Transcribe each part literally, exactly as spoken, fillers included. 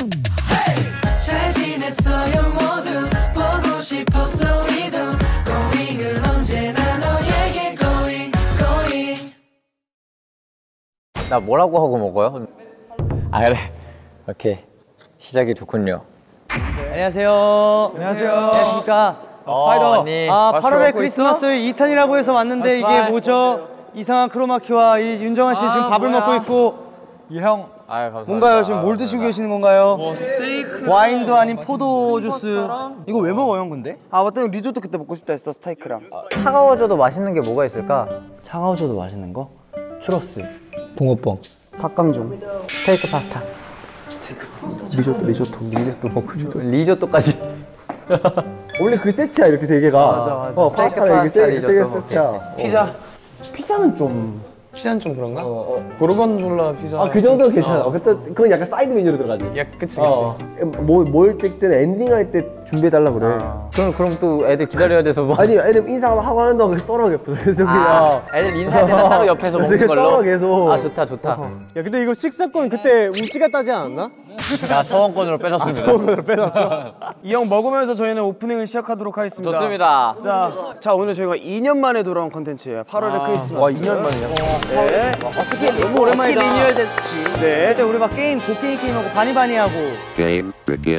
잘 지냈어요 모두 보고 싶었어 이도 고잉은 언제나 너에게 고잉 고잉. 나 뭐라고 하고 먹어요? 아 그래. 오케이. 시작이 좋군요. 안녕하세요. 안녕하세요. 안녕하십니까. 어, 스파이더. 언니. 아, 팔월의 크리스마스 이 탄이라고 해서 왔는데 이게 뭐죠? 이상한 크로마키와 이 윤정아 씨 아, 지금 밥을 뭐야? 먹고 있고 이 형. 아유, 감사합니다. 뭔가요? 지금 뭘 드시고 감사합니다. 계시는 건가요? 뭐 스테이크. 와인도 아닌 포도 주스. 이거 왜 먹어요, 형 근데? 아, 맞다. 리조또 그때 먹고 싶다 했어, 스테이크랑. 아, 차가워져도 맛있는 게 뭐가 있을까? 차가워져도 맛있는 거? 추러스. 붕어빵. 닭강정. 스테이크 파스타. 리조또, 리조또. 리조또 먹고 싶어. 리조또까지. 원래 그 세트야 이렇게 세 개가. 맞아, 맞아. 어, 스테이크 파스타랑 이게 파스타, 세, 세 개 리조또. 세트야. 피자. 피자는 좀. 피자는 좀 그런가? 어, 어. 고르곤졸라 피자. 아, 그 정도는 괜찮아. 어. 그때 그건 약간 사이드 메뉴로 들어가지. 야, 그치 그치. 어. 뭐, 뭘 찍든 엔딩 할 때 준비해달라 그래. 아. 그럼 그럼 또 애들 기다려야 돼서 뭐? 아니, 애들 인사하고 하는 동안 썰어 옆에서 그래서 그냥. 아, 애들 인사할 때는 따로 옆에서 먹는 그래서 걸로. 썰어 계속. 아 좋다 좋다. 야 근데 이거 식사권 그때 우찌가 따지 않았나? 자 서원권으로 빼줬습니다. 그걸 빼놨어? 이 형 먹으면서 저희는 오프닝을 시작하도록 하겠습니다. 좋습니다. 자, 자 오늘 저희가 이 년 만에 돌아온 컨텐츠예요. 팔월의 아. 크리스마스. 와 이 년 만이야? 네. 어떻게 너무 오랜만이다. 어떻게 리뉴얼 됐을지. 네. 그때 우리 막 게임 곡괭이 게임하고 바니바니 하고. Game begin.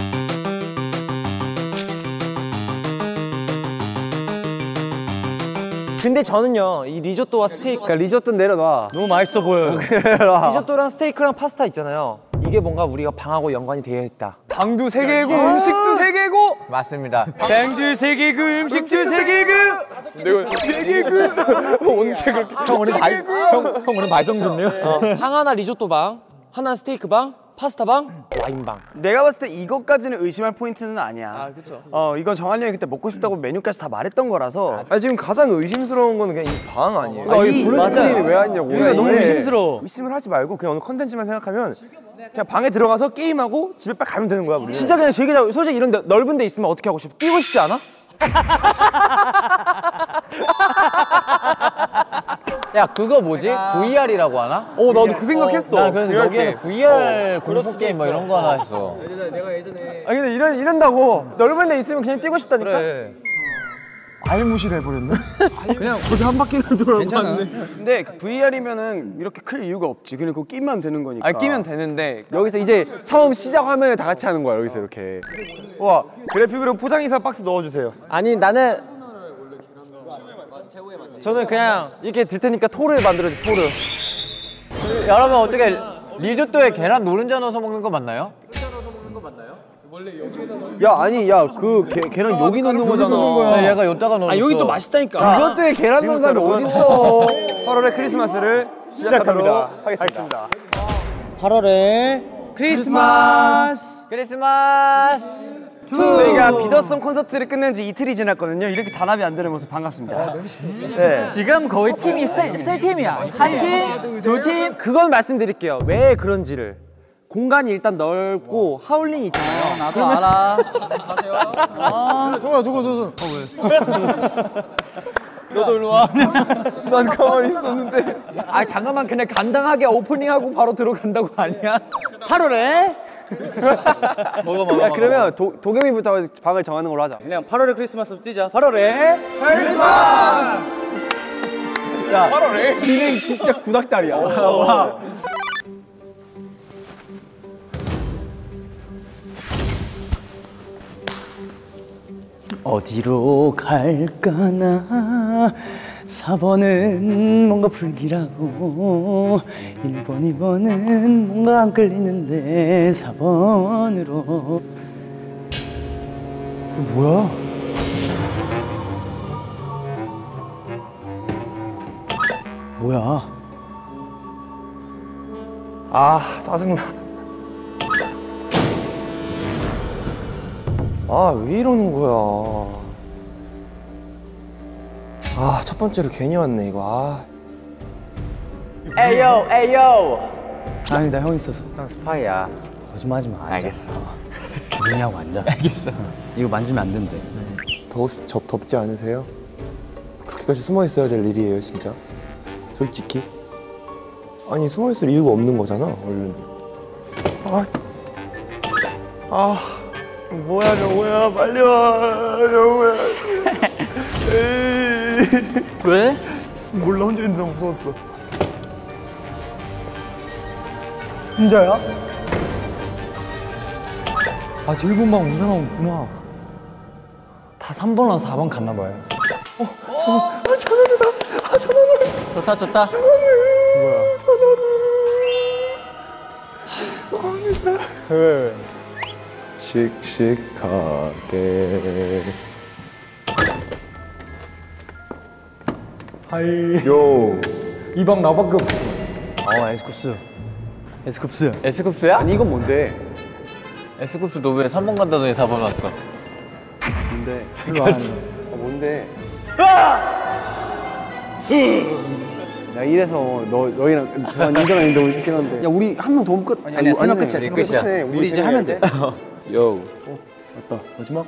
근데 저는요 이 리조또와 스테이크 그러니까 리조또 내려놔 너무 맛있어 보여요. 리조또랑 스테이크랑 파스타 있잖아요. 이게 뭔가 우리가 방하고 연관이 되어 있다. 방도 세 개고 음식도 세 개고 맞습니다. 방도 세 개고 음식도 세 개고 내가 세 개고 언제 그렇게 형 오늘 말 형, 형 오늘 말썽 좋네요. 방 하나 리조또 방, 하나 스테이크 방, 파스타 방, 와인 방. 내가 봤을 때 이것까지는 의심할 포인트는 아니야. 아 그렇죠. 어 이건 정한이 형이 그때 먹고 싶다고 메뉴까지 다 말했던 거라서. 아 지금 가장 의심스러운 거는 그냥 이 방 아니에요? 아, 이 블루스크린이 왜 왔냐고. 여기가 너무 의심스러워. 의심을 하지 말고 그냥 오늘 컨텐츠만 생각하면 그냥 방에 들어가서 게임하고 집에 빨리 가면 되는 거야 우리. 진짜 그냥 즐기자. 솔직히 이런 데, 넓은 데 있으면 어떻게 하고 싶어? 뛰고 싶지 않아? 야 그거 뭐지? 브이알이라고 하나? 어 나도 그 생각했어. 나 그래서 여기에 브이알 공포 게임 뭐 이런 거 하나 했어. 아 근데 이런 이런다고 넓은 데 있으면 그냥 뛰고 싶다니까. 그래. 아예 무시를 해버렸네. 그냥 저기 한 바퀴를 돌아봤네. 근데 브이알이면은 이렇게 클 이유가 없지. 그냥 그거 끼면 되는 거니까. 아 끼면 되는데 여기서 이제 처음 시작 화면을 다 같이 하는 거야, 여기서 이렇게. 와 그래픽으로 포장이사 박스 넣어주세요. 아니 나는 저는 그냥 이렇게 들 테니까 토를 만들어줘. 토를. 여러분 어떻게 리조또에 계란 노른자 넣어서 먹는 거 맞나요? 야 아니 야 그 계란 여기 넣는 거잖아. 네, 얘가 여기다가 넣었어. 아 여기 또 맛있다니까. 리조또에 계란 넣는 사람이 어딨어. 팔월의 크리스마스를 시작하도록 하겠습니다. 팔월에 크리스마스. 크리스마스. 저희가 비더썸 콘서트를 끝낸 지 이틀이 지났거든요. 이렇게 단합이 안 되는 모습 반갑습니다. 네. 지금 거의 팀이 세, 세 팀이야. 한 팀, 두 팀. 그건 말씀드릴게요. 왜 그런지를. 공간이 일단 넓고 하울링이 있잖아요. 나도 알아. 누가 누구 누구? 어 왜? 너도 일로 와. 난 가만히 있었는데. 아 잠깐만 그냥 간단하게 오프닝하고 바로 들어간다고 아니야? 팔월에 먹어 먹어. 야 그러면 도, 도겸이부터 방을 정하는 걸로 하자. 그냥 팔월에 크리스마스 뛰자. 팔월에 진행 진짜 구닥다리야. 와. 어디로 갈까나. 사 번은 뭔가 불길하고 일 번, 이 번은 뭔가 안 끌리는데 사 번으로. 뭐야? 뭐야? 아 짜증나. 아 왜 이러는 거야? 아 첫 번째로 괜히 왔네 이거. 아. 에이요 에이요. 아니다, 형 있어서. 형 스파이야. 거짓말하지 마. 알겠어. 조용히 하고 앉아. 알겠어. 이거 만지면 안 된대. 덥, 접, 덥지 않으세요? 그렇게까지 숨어 있어야 될 일이에요 진짜? 솔직히? 아니 숨어 있을 이유가 없는 거잖아 얼른. 아, 아 뭐야 정우야 빨리 와 정우야. 에이. 왜? 몰라 혼자 있는데 너무 무서웠어. 혼자야? 아직 일 분만 온 사람 없구나. 다 삼 번이랑 사 번 갔나 봐요. 좋다 좋다. 왜, 왜? 씩씩하게. 하이. 요. 이 방 나밖에 없어. 아, 에스쿱스. 에스쿱스. S급수야? 아니, 이건 뭔데? S급수 너 왜 삼 번 간다더니 사 번 왔어? 뭔데? 이거 안 해. 어, 뭔데? 나 이래서 너 너희랑 저 인정 아닌데 우리 싫은데. 야, 우리 한 명 더 오면 끝. 아니야, 세명 아니네. 끝이야. 우리 끝이야. 끝이네. 우리 이제 하면 돼. 요. 맞다. 마지막.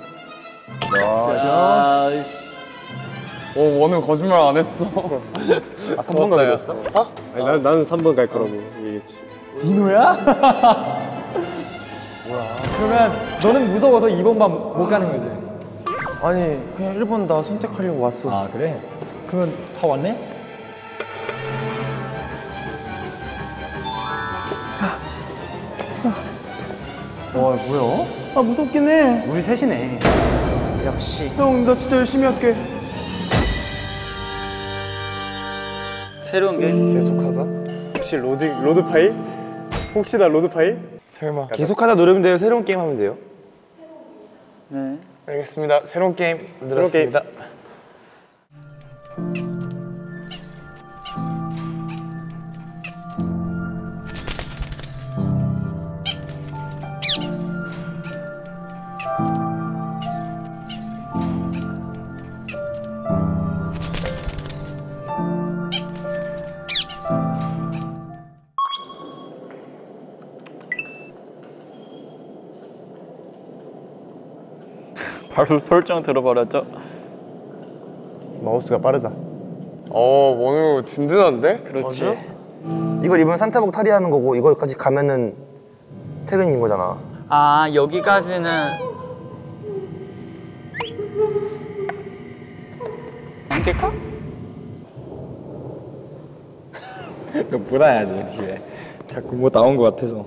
아이씨. 오 원은 거짓말 안 했어. 아, 삼 번 가게 됐어? 어? 아니, 난, 나는 삼 번 갈 거라고 얘기했지. 디노야? 뭐야? 그러면 너는 무서워서 이 번만 못 가는 거지? 아니 그냥 일 번 나 선택하려고 왔어. 아, 그래? 그러면 다 왔네? 와, 뭐야? 아 무섭긴 해. 우리 셋이네. 역시. 형 나 진짜 열심히 할게. 새로운 게 계속하다? 혹시 로딩 로드 파일? 혹시나 로드 파일? 설마. 계속하다 누르면 돼요? 새로운 게임 하면 돼요? 네. 알겠습니다. 새로운 게임 만들었습니다. 바로 설정 들어버렸죠? 마우스가 빠르다. 어 원우 든든한데? 그렇지. 이걸 입으면 산타복 탈의하는 거고 이거까지 가면은 퇴근인 거잖아. 아 여기까지는 안 깰까? 너 불안해야지, 뒤에. 자꾸 뭐 나온 거 같아서.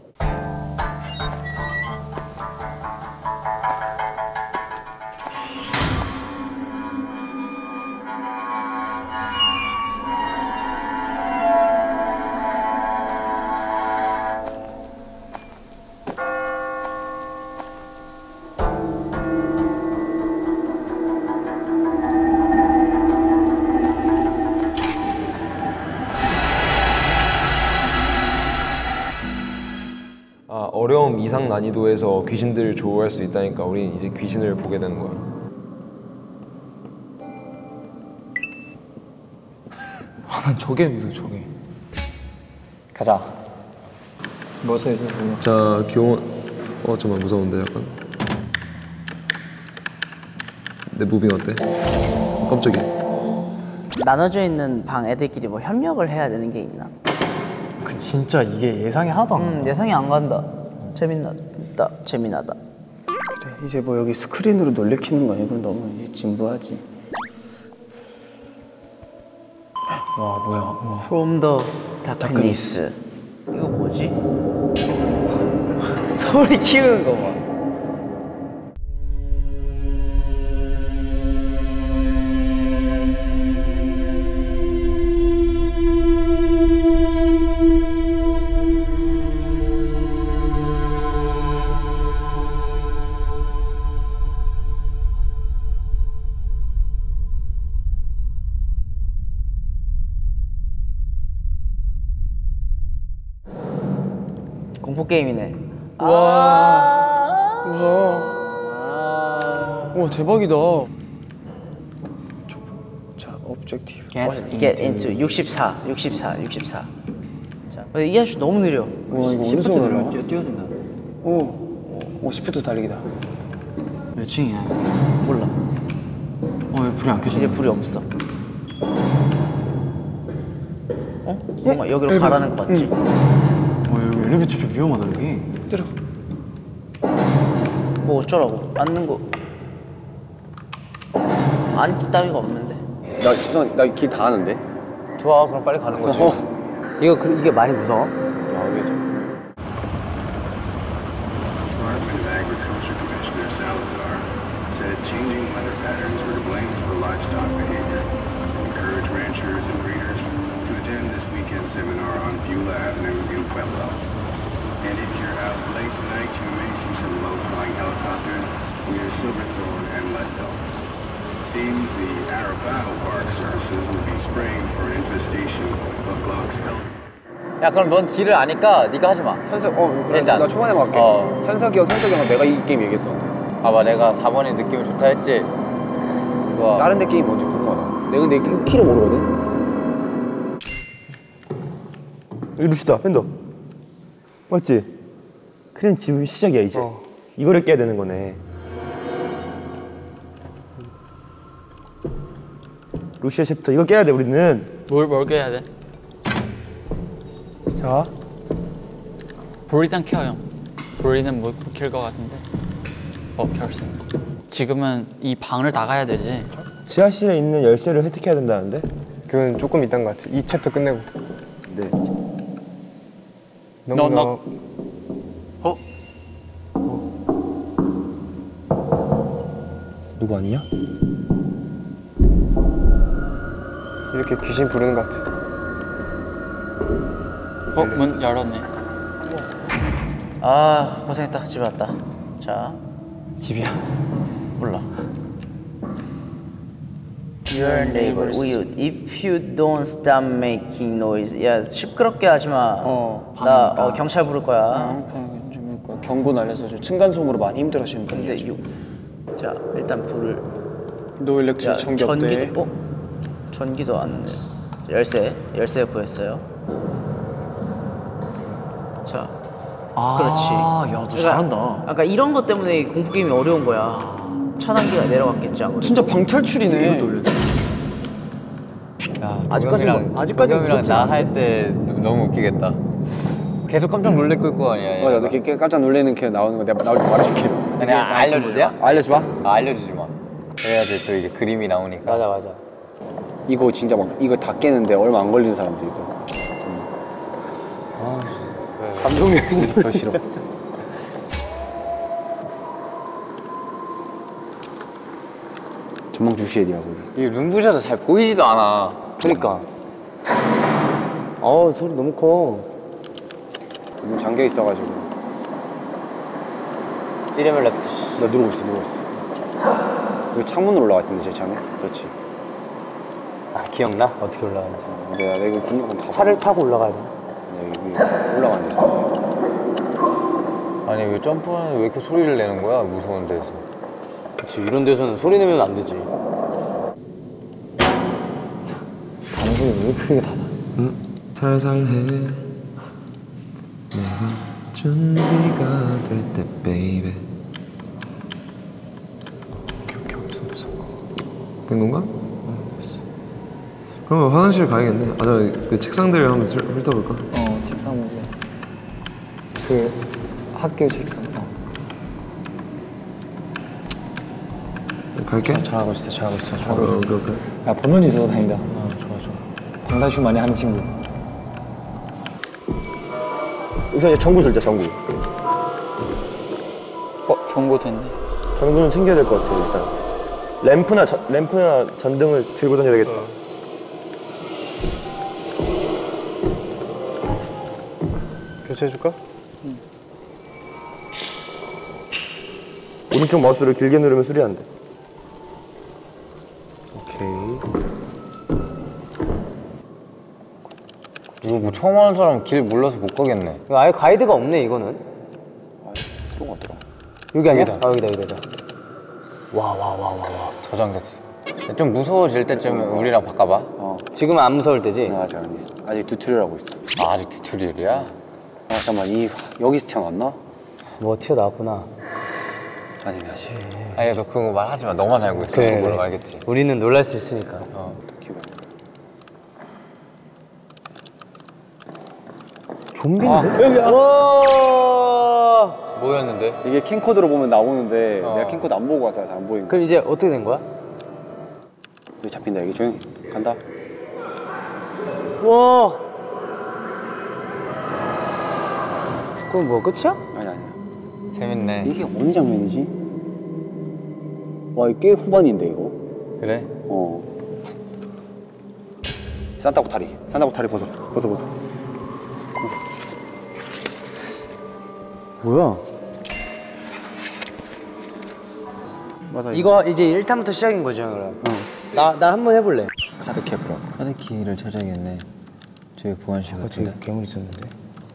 아 어려움 이상 난이도에서 귀신들을 조우할 수 있다니까 우린 이제 귀신을 보게 되는 거야. 아, 난 저게 무서워, 저게. 가자. 뭐서 해서 보면. 자 교원. 어 잠깐 무서운데 약간. 내 무빙 어때? 어, 깜짝이야. 나눠져 있는 방 애들끼리 뭐 협력을 해야 되는 게 있나? 그 진짜 이게 예상이 하나도 안 음, 간다. 예상이 안 간다. 재밌다. 재미나다. 그래, 이제 뭐 여기 스크린으로 놀래키는 거 이건 너무 이제 진부하지. 와, 뭐야. 와. From the Darkness. 이거 뭐지? 소리 키우는 거 봐. 공포 게임이네. 와 대박이다. 자 objective. Get, get into 육십사, 육십사, 육십사. 자, 이 아저씨 너무 느려. 와 이거 어디서 올라? 뛰어준다. 오, 오 시프트 달리기다. 몇 층이야? 몰라. 어 왜 불이 안 켜져? 이제 불이 없어. 어? 뭔가 여기로 가라는 거 맞지? 어 여기 엘리베이터 좀 위험하다 여기. 때려. 뭐 어쩌라고? 앉는 거 앉기 따위가 없는데. 나 죄송, 나 길 다 아는데. 좋아, 그럼 빨리 가는 거지. 이거 그, 이게 많이 무서워? 아, 그죠. Department of Agriculture Commissioner Salazar said changing weather patterns were to blame for livestock behavior. Encourage ranchers and breeders to attend this weekend seminar on Beulah Avenue in Pueblo. And if you're out late tonight, you may see some low-flying helicopters near Silverthorne and Leadville. Seems the Arapaho Park Services will be spraying for an infestation of Glock's elk. 야, 그럼 넌 길을 아니까 네가 하지 마. 현석, 어, 그래. 일단. 나 초반에 갈게. 어. 현석이 형, 현석이 형은 내가 이 게임 얘기했어. 봐봐, 내가 사 번이 느낌이 좋다 했지? 좋아. 다른 데 게임 뭔지 궁금하다. 내가 근데 이 키를 모르거든? 여기 루시다, 팬더. 맞지? 크린 지금 시작이야, 이제. 어. 이거를 깨야 되는 거네. 루시아 챕터, 이거 깨야 돼, 우리는. 뭘, 뭘 깨야 돼? 자. 브리단 켜, 형. 브리는 못 킬 것 같은데. 어, 켤수 있는 거. 지금은 이 방을 나가야 되지. 지하실에 있는 열쇠를 획득해야 된다는데? 그건 조금 있던 것 같아. 이 챕터 끝내고. 네. 너, 너. 어? 누구 아니야? 이렇게 귀신 부르는 것 같아. 어? 문 열었네. 아 고생했다. 집에 왔다. 자. 집이야? 몰라. Your neighbor will if you don't stop making noise. 야 시끄럽게 하지 마. 어, 나 어, 경찰 부를 거야. 어, 좀 그 경고 날려서 저 층간소음으로 많이 힘들어하시는 분들. 근데 요, 자 일단 불을. 노 일렉트릭 전기 없대. 전기도 어? 전기도 안. 열쇠 열쇠 보였어요. 자. 아, 그렇지. 야, 너 잘한다. 그러니까 이런 것 때문에 공포 게임이 어려운 거야. 차단기가 내려갔겠지 아무래도. 진짜 방탈출이네. 야, 아직까지 뭐- 아직까지는 무섭지 나 할 때 너무 웃기겠다. 계속 깜짝 놀랄 거 아니야. 맞아, 너 이렇게 깜짝 놀래는 게 나오는 거 내가 나올 때 말해줄게. 그냥 알려주지 마. 알려줘봐. 아, 알려주지 마. 그래야지 또 이게 그림이 나오니까. 맞아, 맞아. 이거 진짜 막 이거 다 깨는데 얼마 안 걸리는 사람도 있고. 감독님 더 싫어. 전망 주시해야 거기. 이 룸부셔서 잘 보이지도 않아. 그러니까. 어우 소리 너무 커. 문 잠겨 있어가지고. 찌레멜 랩트. 나 누르고 있어, 누르고 있어. 여기 창문으로 올라갔던데 제 차는? 그렇지. 아 기억나? 어떻게 올라가는지. 내가 내가 분명 다. 차를 타고 올라가야 되나? 네, 여기 올라가는 데 있어. 아니, 왜 점프하는데 왜 이렇게 소리를 내는 거야? 무서운 데서. 그치 이런 데서는 소리 내면 안 되지. 방송이 왜 크게 닫아? 응? 살살 해. 내가 준비가 될 때, 베이베. 오케이, 오케이, 없어, 없어. 된 건가? 어, 됐어. 그러면 화장실 가야겠네. 아, 저 그 책상들을 한번 슬- 훑어볼까? 어 책상 보자. 그 학교 책상. 어. 갈게. 잘하고 있어, 잘하고 있어, 잘하고 어, 있어. 오케이, 오케이. 야, 번호이 있어서 다행이다. 어 좋아 좋아. 방탈출 많이 하는 친구. 우선 이제 전구 들자, 전구. 어? 정보 됐네. 전구는 챙겨야 될 것 같아, 일단. 램프나, 저, 램프나 전등을 들고 다녀야 되겠다. 교체해줄까? 오른쪽 마우스를 길게 누르면 수리한대. 오케이. 이거 뭐 처음 하는 사람 길 몰라서 못 가겠네. 이거 아예 가이드가 없네 이거는. 그런 것 같더라. 여기 아니야? 여기다. 아 여기다 여기다. 와 와 와 와 와. 저장됐어. 좀 무서워질 때쯤 우리랑 바꿔봐. 어. 지금은 안 무서울 때지? 아, 아직 아니. 아직 튜토리얼 하고 있어. 아, 아직 튜토리얼이야? 아, 잠깐만. 이 여기서 튀어나왔나? 뭐 튀어나왔구나. 아니네, 아직. 아니, 너 그거 말하지 마. 너만 알고 있어. 그래, 그걸로 그래. 알겠지. 우리는 놀랄 수 있으니까. 어. 좀비인데? 와. 보였는데? 이게 캠코더로 보면 나오는데 어. 내가 캠코더 안 보고 와서 잘 안 보이는 거야. 그럼 이제 어떻게 된 거야? 여기 잡힌다. 여기 조용히 간다. 와. 그럼 뭐 끝이야? 아니 아니야. 재밌네. 이게 어느 장면이지? 와, 이게 꽤 후반인데 이거. 그래? 어. 산타고 다리. 산타고 다리 벗어. 벗어 벗어. 뭐야? 맞아. 이거 이제 일 탄부터 시작인 거죠, 그럼? 어. 나, 나 한 번 해볼래. 카드 캡으로. 카드키를 찾아야겠네. 저기 보안실 같은데. 괴물 있었는데.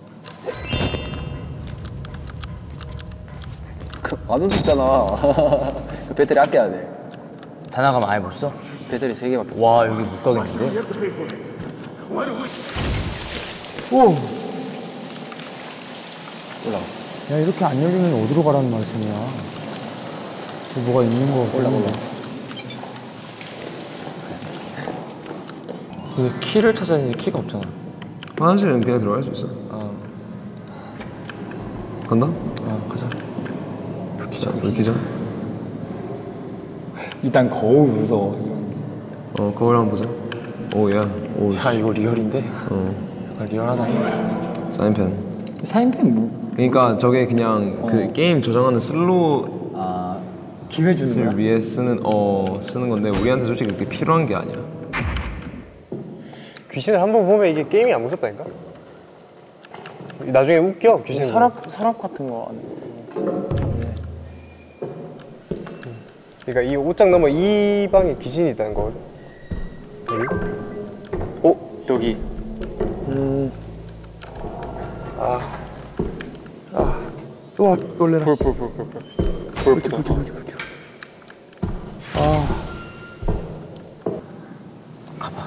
안 움직잖아. 그 배터리 아껴야 돼. 다 나가면 아예 못 써? 배터리 세 개밖에 없어. 와, 여기 못 가겠는데? 오! 올라가. 야, 이렇게 안 열리면 어디로 가라는 말씀이야? 저 뭐가 있는 거 같긴 한데. 근데 키를 찾아야 되는데 키가 없잖아. 화장실은 그냥 들어갈 수 있어. 아. 간다? 어, 가자. 불키자. 불키자. 일단 거울 무서워. 어, 거울 한번 보자. 오, 야. 오. 야, 이거 리얼인데? 어. 약간 리얼하다. 사인펜. 사인펜 뭐? 그러니까 저게 그냥 그 게임 저장하는 슬로우 아, 기회 주는 거야? 위에 쓰는 어 쓰는 건데 우리한테 솔직히 그렇게 필요한 게 아니야. 귀신을 한번 보면 이게 게임이 안 무섭다니까? 나중에 웃겨, 귀신. 서랍, 서랍 같은 거 아니야? 그러니까 이 옷장 넘어 이 방에 귀신이 있다는 거거든. 여기? 어? 여기. 음. 아. 아, 우와 놀래라. 불, 불, 불, 불, 불. 불, 불, 불, 불, 불, 불. 아. 가봐.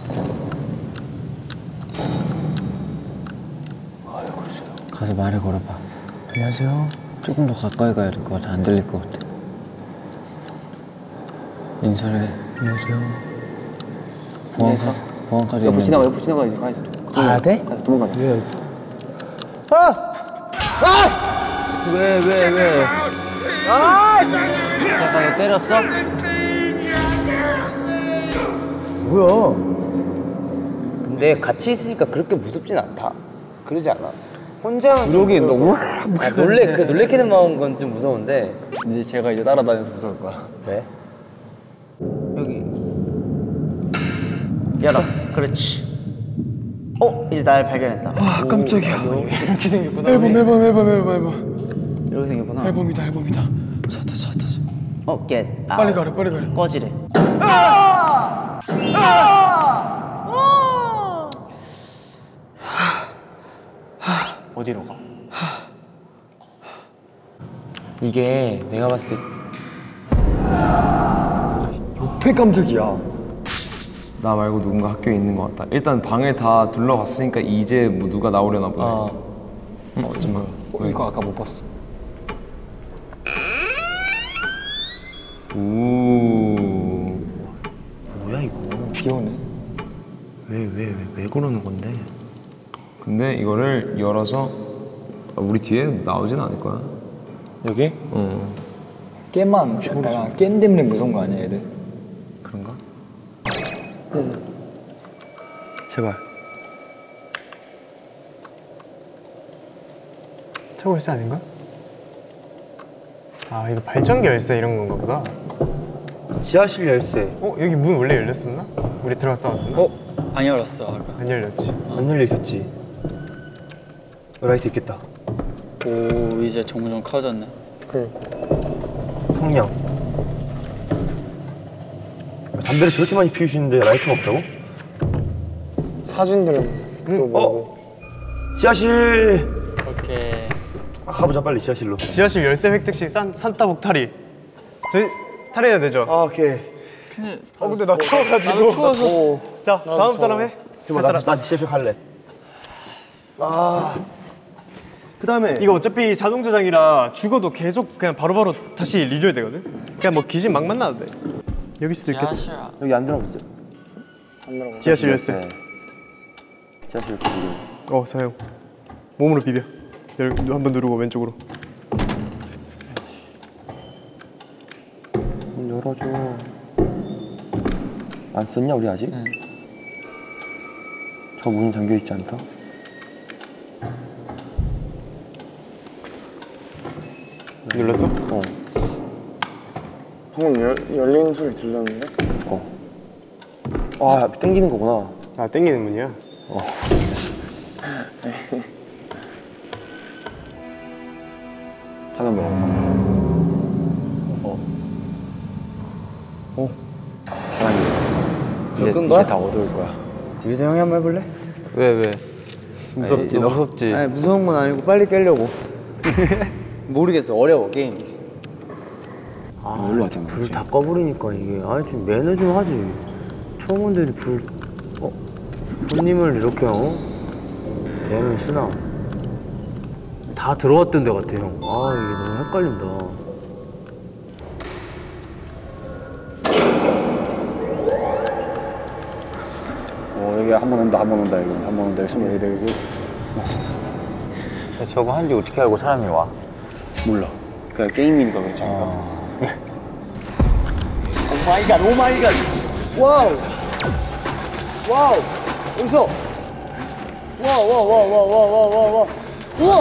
아이고, 그러세요. 가서 말을 걸어봐. 안녕하세요. 조금 더 가까이 가야 될 것 같아. 안 들릴 것 같아. 인사를 해. 안녕하세요. 보안카, 보안카드 옆으로 있는데. 지나가, 옆으로 지나가야지. 가야지. 가야 돼? 가서 도망가자. 왜? 아! 왜, 왜, 왜? 아! 잠깐 너 때렸어? 뭐야? 근데 같이 있으니까 그렇게 무섭진 않다. 그러지 않아? 혼자. 그러기 너무. 아, 놀래, 그 놀래키는 마음 건 좀 무서운데. 이제 제가 이제 따라다녀서 무서울 거야. 왜? 여기. 열어. 그렇지. 어? 이제 날 발견했다. 아, 깜짝이야. 이렇게 생겼구나. 앨범, 앨범, 앨범, 앨범, 앨범. 이렇게 생겼구나. 앨범이다, 앨범이다. 찾았다, 찾았다. 어, 겟. 아, 빨리 가라, 빨리 가라. 꺼지래. 어디로 가? 이게 내가 봤을 때 옆에 깜짝이야. 나 말고 누군가 학교에 있는 것 같다. 일단 방을 다 둘러봤으니까 이제 뭐 누가 나오려나 보네. 어. 어, 잠깐만. 어, 이거 아까 못 봤어. 오. 뭐야, 이거? 비 오네. 왜, 왜, 왜, 왜 그러는 건데? 근데 이거를 열어서 아, 우리 뒤에 나오진 않을 거야. 여기? 어. 깨만, 약간 깬 때문에 무서운 거 아니야, 애들? 그런가? 응. 제발. 차고 열쇠 아닌가? 아, 이거 발전기 열쇠 이런 건가 보다. 지하실 열쇠. 어? 여기 문 원래 열렸었나? 우리 들어갔다 왔었나? 어? 안 열었어 아까. 안 열렸지. 안 열려 있었지. 라이트 있겠다. 오 이제 점점 커졌네. 그 성냥. 담배를 저렇게 많이 피우시는데 라이터가 없다고? 사진들은 또 뭐고. 지하실. 오케이. 아, 가보자 빨리 지하실로. 지하실 열쇠 획득식 산, 산타 복탈이. 저희 탈해야 되죠? 아, 오케이. 근데 어 근데 나 추워가지고. 나도 추워서. 자 다음 사람 해. 나, 나, 나 지하실 갈래. 아. 그 다음에 이거 어차피 자동 저장이라 죽어도 계속 그냥 바로바로 다시 리뷰해야 되거든? 그냥 뭐 귀신 막 만나도 돼. 여길 수도 있겠다. 지하실. 여기 안 들어보죠? 지하실 열쇠. 지하실 열쇠. 어 사용. 몸으로 비벼. 열 한번 누르고 왼쪽으로. 열어줘. 안 썼냐 우리 아직? 응. 저 문은 잠겨 있지 않다. 눌렀어? 어. 방금 열, 열리는 소리 들렸는데? 어. 아, 땡기는 거구나. 아, 땡기는 문이야? 어. 하나 먹어. 어. 어. 이제, 끈 거야? 이제 다 어두울 거야. 유재 형이 한번 해볼래? 왜 왜? 무섭지, 너 무섭지. 아니 무서운 건 아니고 빨리 깨려고. 모르겠어, 어려워 게임. 아, 불 다 꺼버리니까 이게 아 좀 매너 좀 하지. 처음 온데 불, 어? 손님을 이렇게 어? 대면 쓰나? 다 들어왔던 데 같아 형. 아 이게 너무 헷갈린다. 어, 여기 한 번 온다, 한 번 온다, 여기 한 번 온다, 여기 숨어, 여기, 여기 숨어, 숨어. 저거 한지 어떻게 알고 사람이 와? 몰라. 그냥 게임이니까 그렇지 않을까? 어. 오 마이 갓, 오 마이 갓. 와우. 와우. 어디서? 와우, 와우, 와우, 와우, 와우, 와우, 와우. 우와!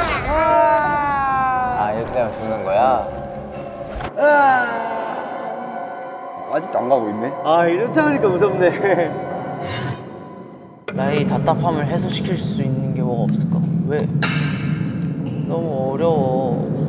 아, 이렇게 하면 죽는 거야? 아직도 안 가고 있네? 아, 이런 차니까 무섭네. 나의 답답함을 해소시킬 수 있는 게 뭐가 없을까? 왜? 너무 어려워.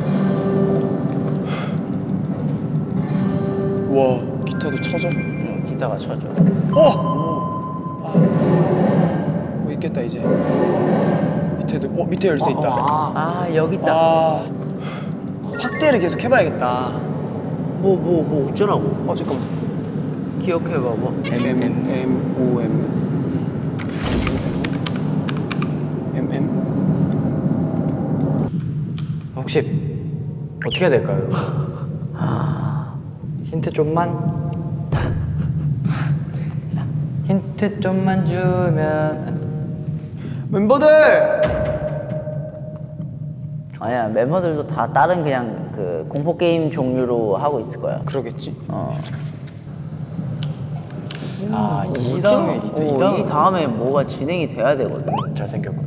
와, 기타도 쳐져? 응, 기타가 쳐져. 어! 뭐 있겠다 이제. 밑에도, 어 밑에 열쇠 있다. 아, 아, 여기 있다. 아, 확대를 계속 해봐야겠다. 뭐, 뭐, 뭐 어쩌라고? 어 잠깐만. 기억해봐, 뭐. M M M M O M M M. 혹시 어떻게 해야 될까요? 힌트 좀만. 힌트 좀만 주면. 멤버들! 아니야, 멤버들도 다 다른 그냥 그 공포 게임 종류로 하고 있을 거야. 그러겠지. 어. 아, 이 이 다음에, 어, 이 다음에. 이 다음에 뭐가 진행이 돼야 되거든. 잘생겼고.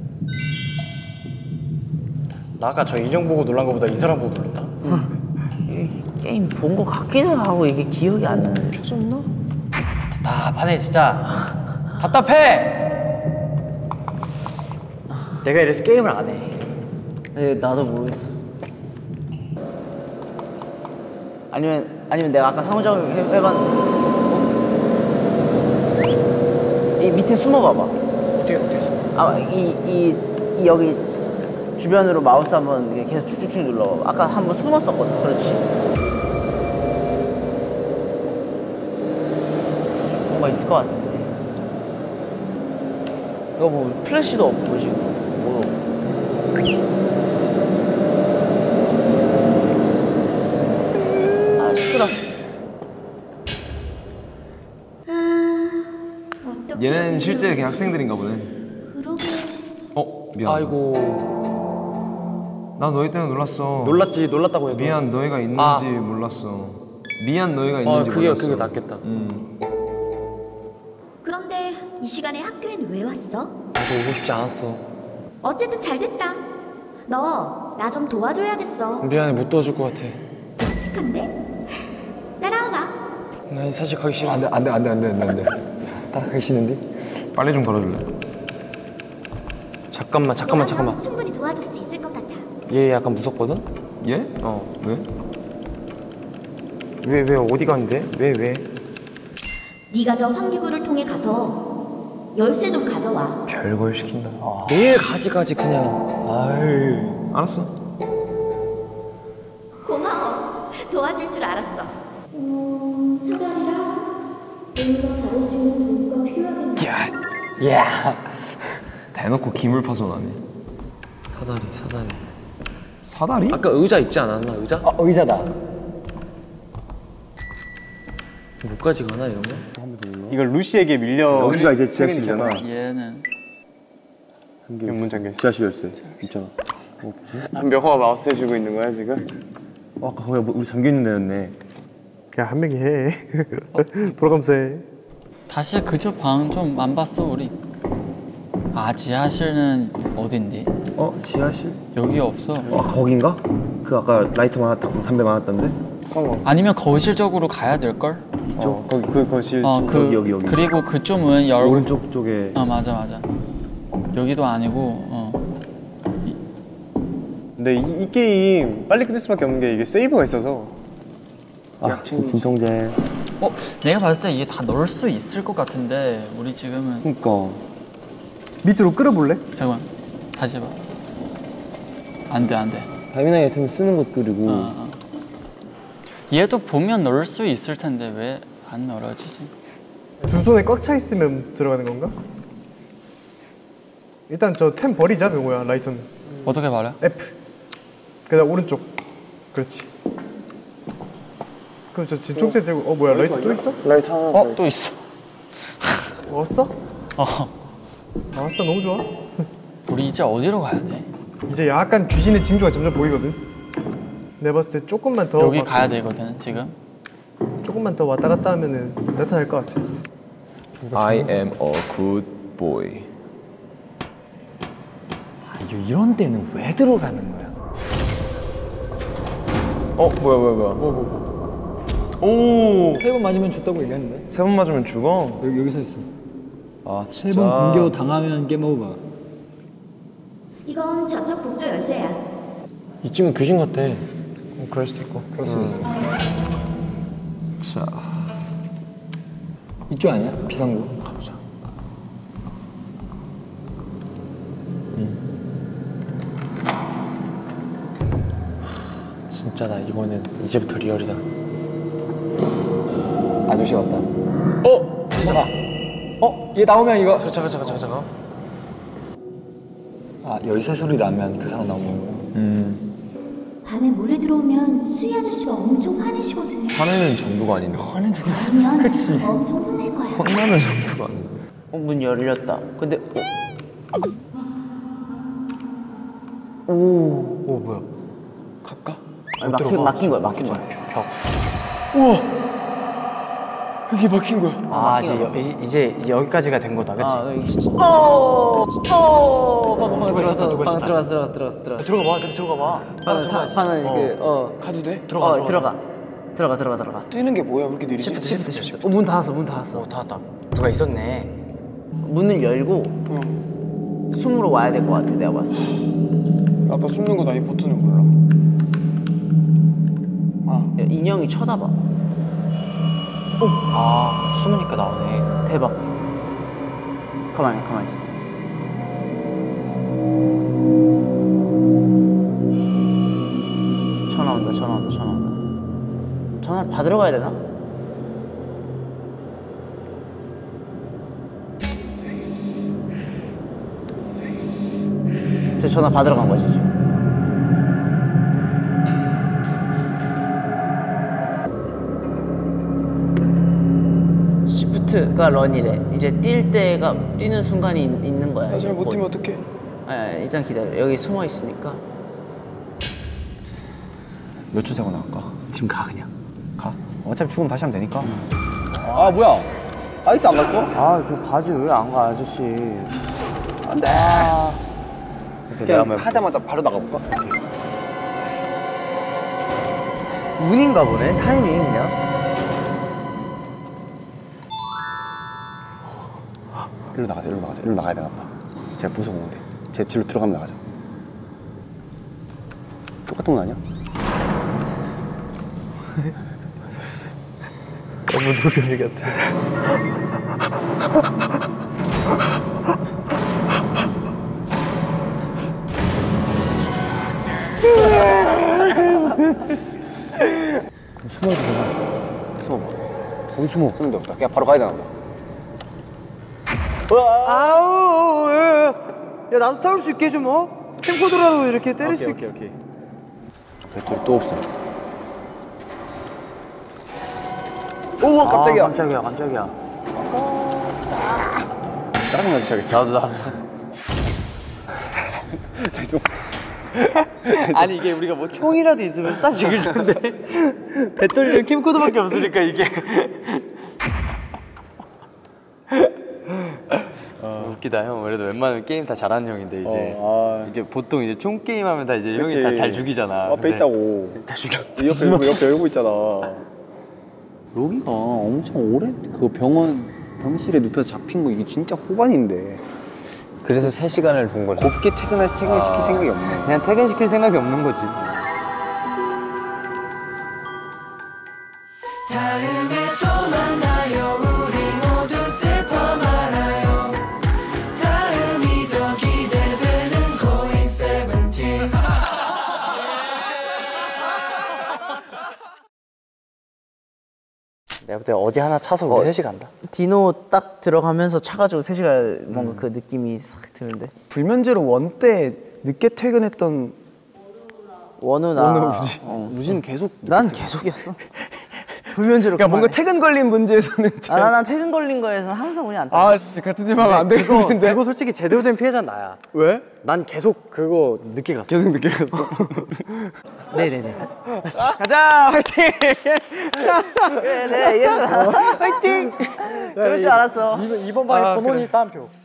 나 아까 저 인형 보고 놀란 거보다 이 사람 보고 놀랐다. 이 게임 본 거 같기도 하고 이게 기억이 안 나네. 켜졌나? 답답하네 진짜. 답답해. 내가 이래서 게임을 안 해. 네, 나도 모르겠어. 아니면 아니면 내가 아까 상호작용 해봤는데 어? 이 밑에 숨어봐봐. 어떻게 어떻게? 아이이 이, 이 여기 주변으로 마우스 한번 이렇게 계속 쭉쭉쭉 눌러봐봐. 아까 한번 숨었었거든. 그렇지. 뭔가 있을 것 같은데. 이거 뭐 플래시도 없고 지금. 뭐. 아 시끄러. 얘는 실제 그냥 학생들인가 보네. 그러게. 어 미안. 아이고. 나 너희 때문에 놀랐어. 놀랐지 놀랐다고 해도. 미안 너희가 있는지 아. 몰랐어. 미안 너희가 어 있는지 그게 몰랐어. 그게 낫겠다. 음. 그런데 이 시간에 학교엔 왜 왔어? 나도 오고 싶지 않았어. 어쨌든 잘 됐다. 너 나 좀 도와줘야겠어. 미안해 못 도와줄 것 같아. 착한데? 따라와봐. 난 사실 가기 싫어. 안돼 안돼 안돼 안돼 안돼. 따라가기 싫은데? 빨리 좀 걸어줄래? 잠깐만 잠깐만 너라면 잠깐만. 충분히 도와줄 수 있을 것 같아. 얘 약간 무섭거든? 얘? 어. 왜? 왜 왜 어디 가는데? 왜 왜? 네가 저 환기구를 통해 가서 열쇠 좀 가져와. 별걸 시킨다. 아. 매일 가지가지 그냥. 아이. 알았어. 고마워. 도와줄 줄 알았어. 음, 사다리랑 내가 잡을 수 있는 도구가 필요하겠네. 야. 야. 대놓고 기물 파손하네. 사다리 사다리. 사다리? 아까 의자 있지 않았나 의자? 어, 의자다. 뭐까지 가나 이런 거? 이걸 루시에게 밀려. 여기가 이제 지하실이잖아. 얘는 연문 잠겨 있어. 지하실 열쇠 있잖아. 없지? 아, 명호가 마우스 해주고 있는 거야 지금? 어, 아까 거기 우리 잠겨 있는 데였네. 그냥 한 명이 해. 돌아가면서 해. 다시 그쪽 방 좀 안 봤어 우리? 아 지하실은 어딘데? 어 지하실? 여기 없어. 아 거긴가? 그 아까 라이터 많았다, 담배 많았던데? 아니면 거실 쪽으로 가야 될 걸? 이쪽? 어, 거기 그 거실 어, 쪽. 그, 여기 여기 여기. 그리고 그쪽은 열. 오른쪽 쪽에. 아 맞아 맞아. 여기도 아니고. 어. 근데 이, 이 게임 빨리 끝낼 수밖에 없는 게 이게 세이브가 있어서. 아 진통제. 어 내가 봤을 때 이게 다 넣을 수 있을 것 같은데 우리 지금은. 그니까. 밑으로 끌어볼래? 잠깐만 다시 해봐. 안 돼 안 돼. 다미나이 아이템 쓰는 것 그리고. 어, 어. 얘도 보면 넣을 수 있을 텐데 왜 안 넣어지지? 두 손에 꽉 차 있으면 들어가는 건가? 일단 저 템 버리자 명호야 라이터는. 어떻게 버려? F. 그다음 오른쪽. 그렇지. 그럼 저 진통제 들고. 어 뭐야 라이터 또 있어? 라이터 하나. 어 또 있어. 왔어? 어. 나왔어 너무 좋아. 우리 이제 어디로 가야 돼? 이제 약간 귀신의 징조가 점점 보이거든. 내가 봤을 때 조금만 더 여기 막, 가야 되거든 지금. 조금만 더 왔다 갔다 하면은 나타날 것 같아. I am a good boy. 아, 이런 데는 왜 들어가는 거야? 어 뭐야 뭐야 뭐야. 뭐, 뭐, 뭐. 오. 세 번 맞으면 죽다고 얘기했는데? 세 번 맞으면 죽어? 여기, 여기 서 있어. 아 세 번 공격 당하면 게임 오버. 이건 저쪽 복도 열쇠야. 이쯤은 귀신 같아. 어, 그럴 수도 있고. 그럴 수 있어. 자. 이쪽 아니야? 비상구. 가보자. 진짜 나 이거는 이제부터 리얼이다. 아저씨 왔다. 어? 잠깐. 어? 얘 나오면 이거. 잠깐 잠깐 잠깐 잠깐. 아 열쇠 소리 나면 그 사람 나오는 거야. 음. 밤에 몰래 들어오면 수희 아저씨가 엄청 화내시거든요. 화내는 정도가 아닌데. 화내는 그러면 그치. 엄청 혼낼 거야. 혼나는 정도가 아닌데. 어, 문 열렸다. 근데 어. 오. 오 뭐야? 갈까? 아니, 막힌, 막힌 거야. 막힌 거야. 벽. 우와. 여기 막힌 거야. 아 이제, 여, 이제 이제 이제 여기까지가 된 거다, 그렇지? 아, 여기. 어. 어. 방 방 들어가서 누가 방 있었다? 들어가서 들어가서 들어가서 들어가. 들어가 봐, 들어가 봐. 방은 사, 방은 그 어. 가도 돼? 들어가, 어, 들어가. 들어가. 들어가 들어가 들어가. 뛰는 게 뭐야? 왜 이렇게 느리지? 시프트 시프트 시프트. 어, 문 닫았어. 문 닫았어. 어, 닫았다. 누가 있었네. 문을 열고 숨으로 와야 될 것 같아. 내가 봤을 때. 아까 숨는 거 나 이 버튼을 몰라. 아. 야, 인형이 쳐다봐. 어? 아 숨으니까 나오네. 대박. 가만히 가만히 있어. 가만히 있어. 전화 온다. 전화 온다. 전화 온다. 전화를 받으러 가야 되나? 제 전화 받으러 간 거지 지금. 시프트가 런이래. 이제 뛸 때가 뛰는 순간이 있, 있는 거야. 나 잘 못 뛰면 어떡해? 아니, 아니, 일단 기다려. 여기 숨어 있으니까. 몇 초 세고 나갈까? 지금 가 그냥. 가? 어차피 죽으면 다시 하면 되니까. 아 뭐야? 아직도 안 갔어? 아 좀 가지 왜 안 가 아저씨. 안돼. 아. 내가 한번 하자마자 바로 나가볼까? 운인가 보네 타이밍 그냥. 일로 나가자, 일로 나가자, 일로 나가야 되겠다. 제가 무서운데. 제 뒤로 들어가면 나가자. 똑같은 건 아니야? 너무 도겸이 같아. 숨어야 되잖아. 숨어봐. 어디 숨어? 숨는 데 없다. 그냥 바로 가야 되나 봐. 아우 야, 야 나도 싸울 수 있게 좀 어? 캠코더라도 이렇게 때릴 오케이, 수 있게. 오케이, 오케이. 배터리 또 없어. 오 깜짝이야. 아, 깜짝이야 깜짝이야. 짜증나기 시작했어. 나도 나. 다시 숨어. 아니 이게 우리가 뭐 총이라도 있으면 쏴 죽일 텐데 배터리랑 캠코더밖에 없으니까 이게. 어, 웃기다 형. 그래도 웬만하면 게임 다 잘하는 형인데 이제 어, 아. 이제 보통 이제 총 게임 하면 다 이제 그치. 형이 다 잘 죽이잖아. 앞에 근데 있다고. 다 죽여. 옆에 옆에 열고 있잖아. 여기가 엄청 오래 그 병원 병실에 눕혀서 잡힌 거 이게 진짜 후반인데. 그래서 세 시간을 둔 거죠. 곱게 퇴근할 퇴근시킬 아. 생각이 없네. 그냥 퇴근시킬 생각이 없는 거지. 다음에 또 만나요. 우리 모두 슬퍼 말아요. 다음이 더 기대되는 고잉 세븐틴. 내가 볼 때 어디 하나 차서 우리 어, 셋이 간다. 디노 딱 들어가면서 차가지고 세 시간 뭔가 그 느낌이 싹 드는데. 불면제로 원 때 늦게 퇴근했던 원우나 원우 우지. 어. 우지는 계속. 난 계속이었어. 불면제로. 그러니까 뭔가 퇴근 걸린 문제에서는. 아, 난, 난 퇴근 걸린 거에서는 항상 운이 안 따. 아 같은 집 하면 안 되겠는데. 그거 솔직히 제대로 된 피해자는 나야. 왜? 난 계속 그거 늦게 갔어. 계속 늦게 갔어. 네네네. 가자 화이팅. 그래 얘들아 화이팅. 그럴 줄 알았어. 이번, 이번 방에 번호니 따한 표.